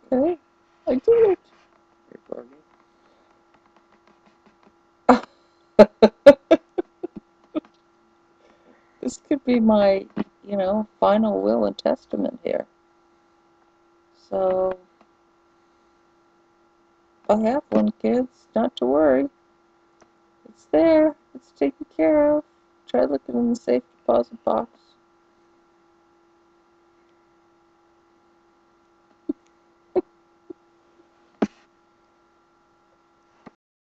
Okay, I did it. This could be my, final will and testament here. So, I have one, kids. Not to worry. It's there. It's taken care of. Try looking in the safe deposit box.